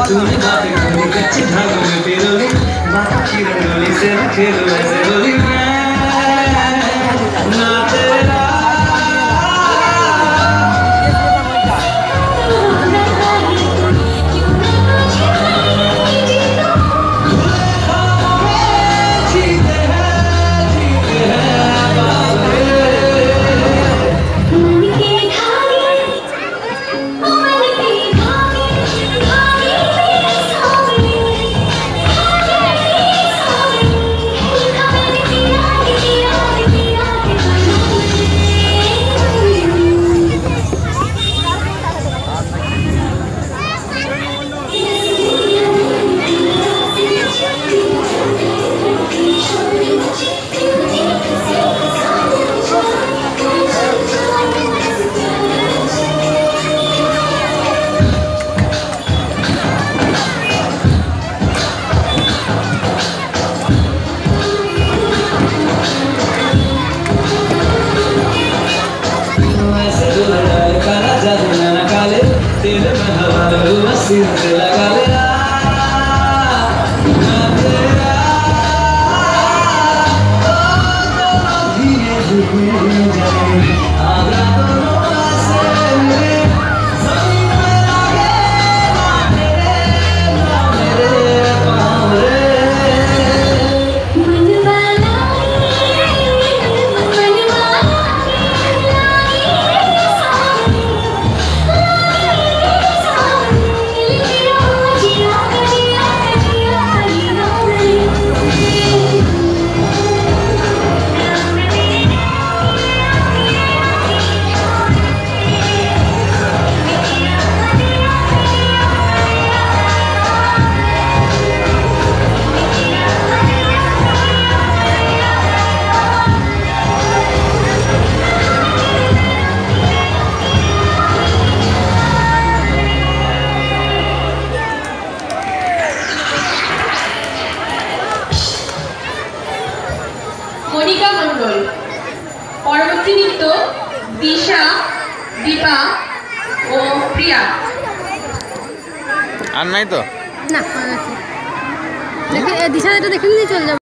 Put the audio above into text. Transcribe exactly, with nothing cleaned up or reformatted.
तूने बात करी कच्चे धागों में पिरोली बात की रंगोली से न खेलो ऐसे होली मैं ना तेरा तेरे में हवा लूँ सिर से लगा ले मैं तेरा ओ धीरे धीरे जाए आधा दोनों पासे मेरे ज़मीन में लगे ना तेरे ना मेरे पाँव रे मनवाला मनवाला মনিকা মণ্ডল পরবর্তী নৃত্য দিশা দীপা ও প্রিয়া আর নাই তো না দেখে দিশা এটা দেখে নিয়ে চলে যাবো।